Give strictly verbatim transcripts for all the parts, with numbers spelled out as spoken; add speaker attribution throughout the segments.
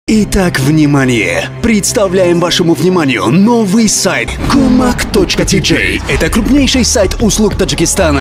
Speaker 1: Итак, внимание! Представляем вашему вниманию новый сайт Kumak точка ти джей. Это крупнейший сайт услуг Таджикистана.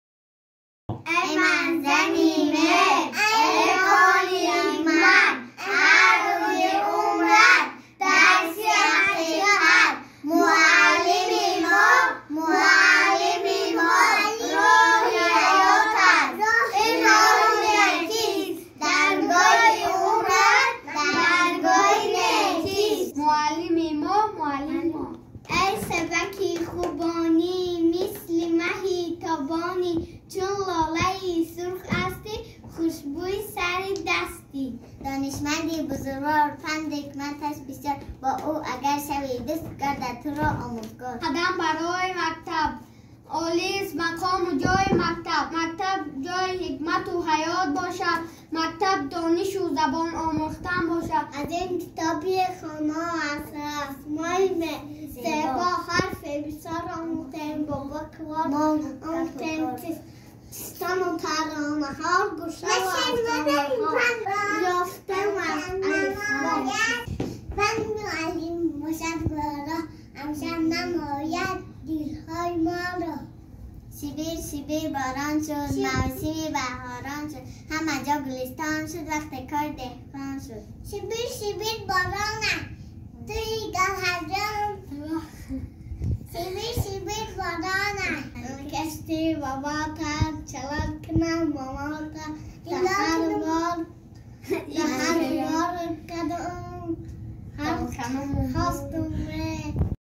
Speaker 2: ای سبکی خوبانی مثل مهی تابانی چون لاله سرخ استی خوشبوی سر دستی دانشمندی بزرگوار پند حکمتش بسیار با او اگر شوی دوست گردد تو را آموزگار قدم برای مکتب آلیس مقام و جای مکتب مکتب جای حکمت و حیات باشد مکتب دانش و زبان آموختن باشد از این کتابی خانه از رسمای سبا حرف بسیار آموختیم بابا کوار آموختیم تستان و ترانه ها گوشه و افزانه ها یافتم از الفبا فن معلم باشد بارا امشب نماید دیرهای ما را سیبیر سیبیر باران شد موسم بهاران شد همه جا گلستان شد وقت کار دهقان شد سیبیر سیبیر بارانه توی گلهجان سیبیر سیبیر بارانه کشتی بابا تا چلد کنم ماما تا هر بار هر بار کدوم هر خواستم